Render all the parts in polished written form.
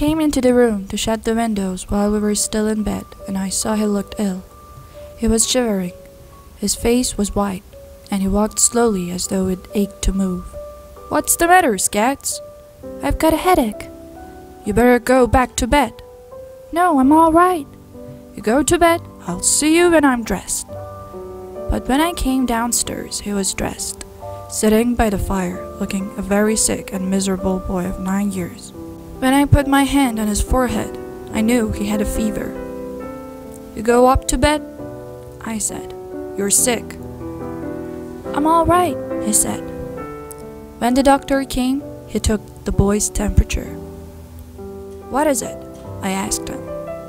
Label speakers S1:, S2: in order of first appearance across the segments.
S1: came into the room to shut the windows while we were still in bed, and I saw he looked ill. He was shivering. His face was white, and he walked slowly as though it ached to move. "What's the matter, Scats?"
S2: "I've got a headache."
S1: "You better go back to bed."
S2: "No, I'm all right."
S1: "You go to bed. I'll see you when I'm dressed." But when I came downstairs, he was dressed, sitting by the fire, looking a very sick and miserable boy of 9 years. When I put my hand on his forehead, I knew he had a fever. "You go up to bed?" I said. "You're sick."
S2: "I'm all right," he said.
S1: When the doctor came, he took the boy's temperature. "What is it?" I asked him.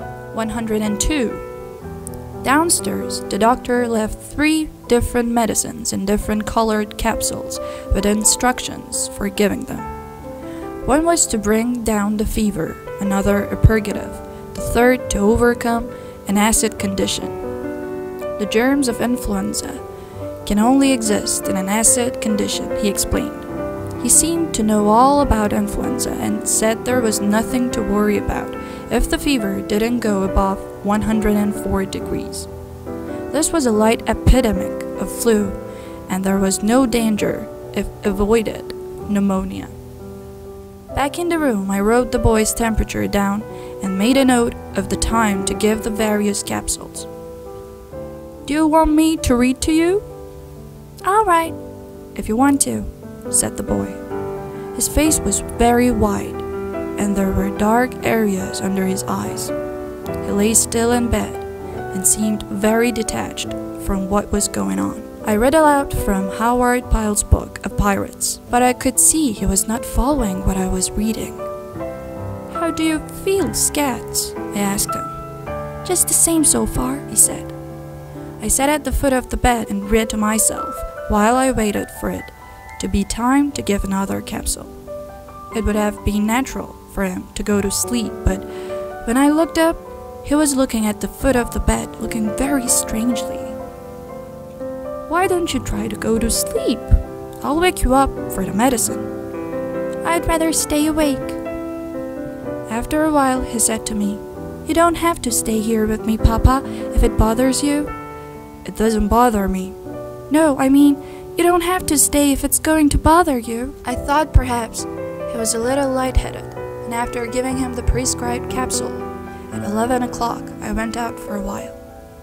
S1: 102. Downstairs, the doctor left 3 different medicines in different colored capsules with instructions for giving them. One was to bring down the fever, another a purgative, the third to overcome an acid condition. The germs of influenza can only exist in an acid condition, he explained. He seemed to know all about influenza and said there was nothing to worry about if the fever didn't go above 104 degrees. This was a light epidemic of flu, and there was no danger if avoided pneumonia. Back in the room, I wrote the boy's temperature down and made a note of the time to give the various capsules. "Do you want me to read to you?"
S2: "All right."
S1: "If you want to," said the boy. His face was very wide, and there were dark areas under his eyes. He lay still in bed and seemed very detached from what was going on. I read aloud from Howard Pyle's book of pirates, but I could see he was not following what I was reading. "How do you feel, Scats?" I asked him.
S2: "Just the same so far," he said.
S1: I sat at the foot of the bed and read to myself while I waited for it to be time to give another capsule. It would have been natural for him to go to sleep, but when I looked up, he was looking at the foot of the bed, looking very strangely. "Why don't you try to go to sleep? I'll wake you up for the medicine."
S2: "I'd rather stay awake."
S1: After a while, he said to me, "You don't have to stay here with me, Papa, if it bothers you." "It doesn't bother me."
S2: "No, I mean, you don't have to stay if it's going to bother you."
S1: I thought perhaps he was a little lightheaded, and after giving him the prescribed capsule, at 11 o'clock I went out for a while.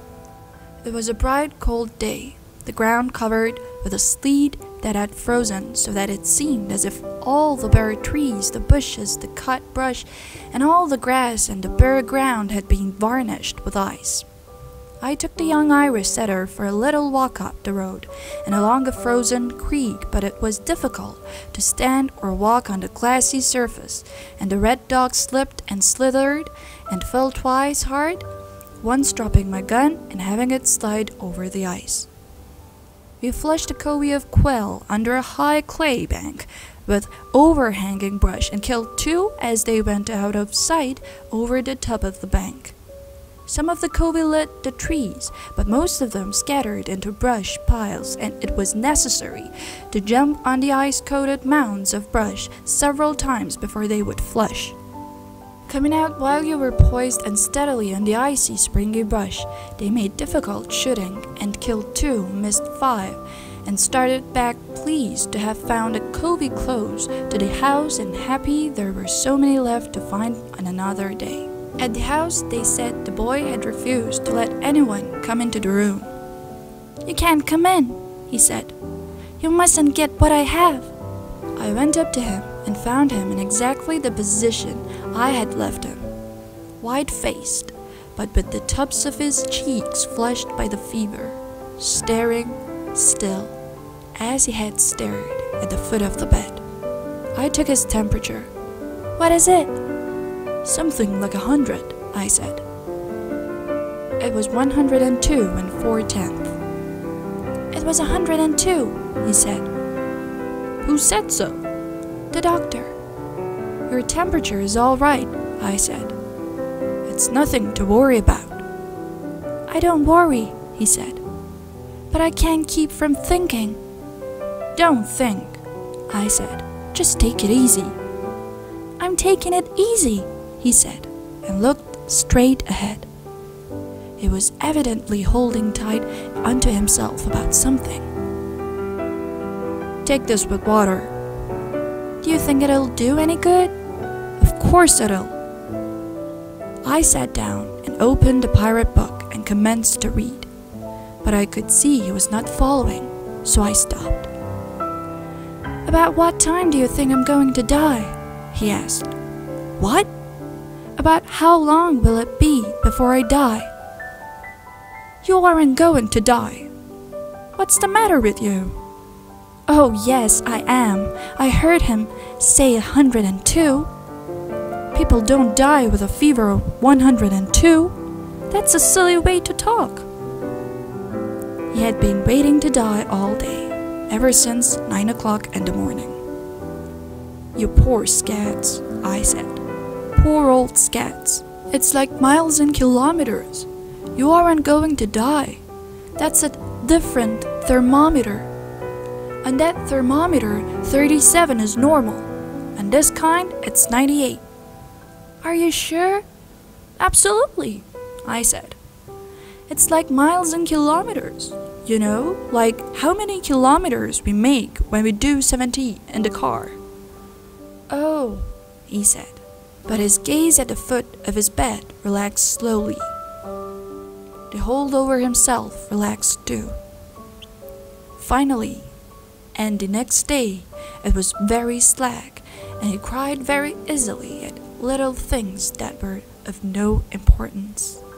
S1: It was a bright, cold day, the ground covered with a sleet that had frozen so that it seemed as if all the bare trees, the bushes, the cut brush, and all the grass and the bare ground had been varnished with ice. I took the young Irish setter for a little walk up the road and along a frozen creek, but it was difficult to stand or walk on the glassy surface, and the red dog slipped and slithered and fell twice hard, once dropping my gun and having it slide over the ice. We flushed a covey of quail under a high clay bank with overhanging brush and killed 2 as they went out of sight over the top of the bank. Some of the covey lit the trees, but most of them scattered into brush piles, and it was necessary to jump on the ice-coated mounds of brush several times before they would flush. Coming out while you were poised unsteadily on the icy, springy brush, they made difficult shooting and killed 2, missed 5, and started back pleased to have found a covey close to the house and happy there were so many left to find on another day. At the house, they said the boy had refused to let anyone come into the room.
S2: "You can't come in," he said. "You mustn't get what I have."
S1: I went up to him and found him in exactly the position I had left him, white-faced, but with the tops of his cheeks flushed by the fever, staring still, as he had stared at the foot of the bed. I took his temperature.
S2: "What is it?"
S1: "Something like 100, I said. It was 102 and 4/10.
S2: "It was 102, he said.
S1: "Who said so?"
S2: "The doctor."
S1: "Your temperature is all right," I said. "It's nothing to worry about."
S2: "I don't worry," he said. "But I can't keep from thinking."
S1: "Don't think," I said. "Just take it easy."
S2: "I'm taking it easy,"
S1: he said, and looked straight ahead. He was evidently holding tight onto himself about something. "Take this with water."
S2: Do you think it'll do any good?
S1: "Of course it'll." I sat down and opened the pirate book and commenced to read, but I could see he was not following, so I stopped.
S2: About what time do you think I'm going to die? He asked.
S1: "What?"
S2: About how long will it be before I die?
S1: "You aren't going to die. What's the matter with you?"
S2: Oh yes, I am. I heard him say 102.
S1: People don't die with a fever of 102. That's a silly way to talk. He had been waiting to die all day, ever since 9 o'clock in the morning. "You poor scats," I said. "Poor old scats. It's like miles and kilometers. You aren't going to die. That's a different thermometer. On that thermometer, 37 is normal. On this kind, it's 98.
S2: Are you sure?
S1: Absolutely, I said. It's like miles and kilometers. You know, like how many kilometers we make when we do 70 in the car.
S2: Oh,
S1: he said, but his gaze at the foot of his bed relaxed slowly. The hold over himself relaxed too. Finally, and the next day, it was very slack, and he cried very easily at little things that were of no importance.